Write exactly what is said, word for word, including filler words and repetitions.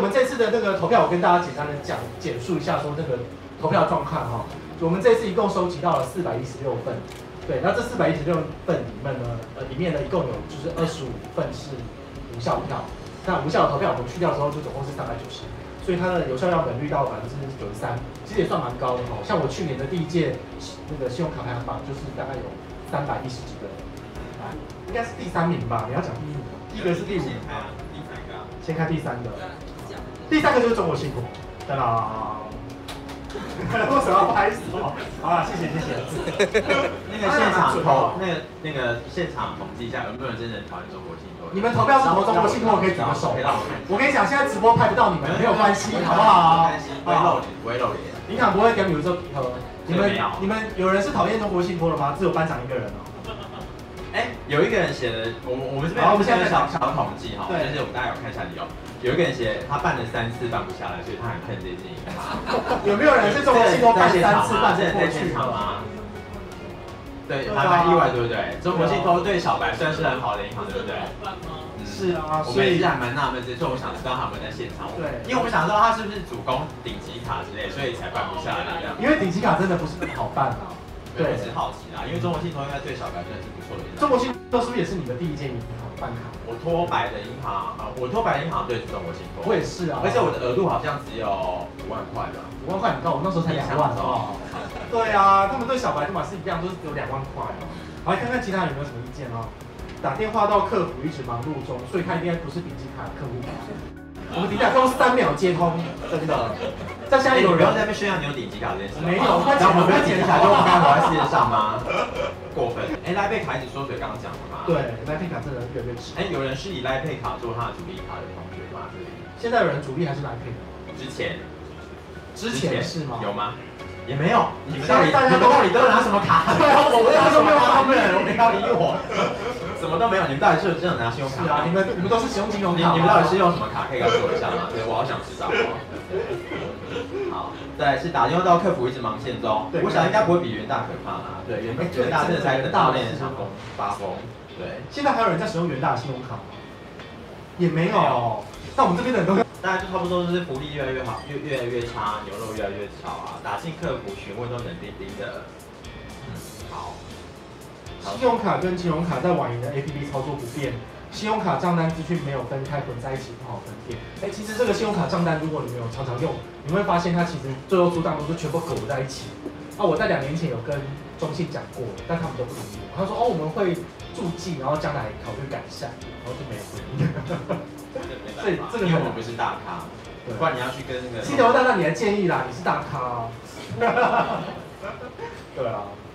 我们这次的那个投票，我跟大家简单的讲简述一下，说那个投票状况哈。我们这次一共收集到了四百一十六份，对，那这四百一十六份里面呢，呃，里面呢一共有就是二十五份是无效票，那无效的投票我们去掉之后，就总共是三百九十，所以它的有效样本率到百分之九十三，其实也算蛮高的哈。像我去年的第一届那个信用卡排行榜，就是大概有三百一十几个人，啊，应该是第三名吧？你要讲第一名，第一个是第五名吗？先看第三个，第三个就是中国信托，哒啦。为什么要拍手？好了，谢谢谢谢。 那个现场投，那个那个现场统计一下，有没有人真的讨厌中国信托？ 你们投票是投中国信托，我可以举个手。我跟你讲，现在直播拍不到你们，没有关系，好不好？ 不会露脸，不会露脸。 银行不会给你们做比核。你们你们有人是讨厌中国信托的吗？只有班长一个人哦。 哎，有一个人写的，我们我们这边我们现在小小统计哈，但是我们大家有看一下理由。有一个人写他办了三次办不下来，所以他很恨这件银行。 有没有人是中国信托办三次办不过去吗？对，还蛮意外，对不对？中国信托对小白算是很好的银行，对不对？ 是啊， 所以还蛮纳闷，所以我想知道他们在现场。 对， 因为我们想知道他是不是主攻顶级卡之类，所以才办不下来这样。 因为顶级卡真的不是那么好办啊。 对，只是好奇啦，因为中国信托应该对小白算是不错的。 中国信托是不是也是你的第一间银行办卡？ 我托白的银行啊，我托白的银行对是中国信托。 我也是啊， 而且我的额度好像只有五万块吧。 五万块很高，我那时候才两万哦。对啊，他们对小白根本是一样，都是有两万块哦。好，来看看其他人有没有什么意见哦。打电话到客服一直忙碌中，所以他应该不是顶级卡的客户。我们顶级卡都是三秒接通，真的。在现在有人不要在那边炫耀你有顶级卡这件事。 没有，快讲我们不要顶级卡就我们刚活在世界上吗？过分。哎，赖佩卡一直缩水，刚刚讲了嘛。 对，赖佩卡真的越来越值。 哎，有人是以赖佩卡做他的主力卡的同学吗？这里。 现在有人主力还是赖佩卡？ 之前。 之前是吗？ 有吗？也没有。你们到底你们到底都拿什么卡？ 对啊，我们都没有他们， 我没要理我。什么都没有，你们到底是真的拿信用卡？ 是啊，你们你们都是使用金融卡。 你们到底是用什么卡？可以告诉我一下吗？对，我好想知道。好，再来是打电话到客服一直忙线中，我想应该不会比元大可怕啦。对，元元大真的才大练场风发疯。对， 现在还有人在使用元大的信用卡吗？也没有。那我们这边的人都大家就差不多就是福利越来越好，越越来越差，牛肉越来越少啊，打进客服询问都冷冰冰的。嗯，好。 信用卡跟金融卡在网银的 A P P 操作不便，信用卡账单资讯没有分开混在一起，不好分辨。哎，其实这个信用卡账单，如果你没有常常用，你会发现它其实最后出账都是全部苟在一起。啊，我在两年前有跟中信讲过，但他们都不理我。他说哦，我们会注记，然后将来考虑改善，然后就没有回应。所以这个因为我们不是大咖，不然你要去跟那个。 七头大大，你的建议啦，你是大咖。对啊。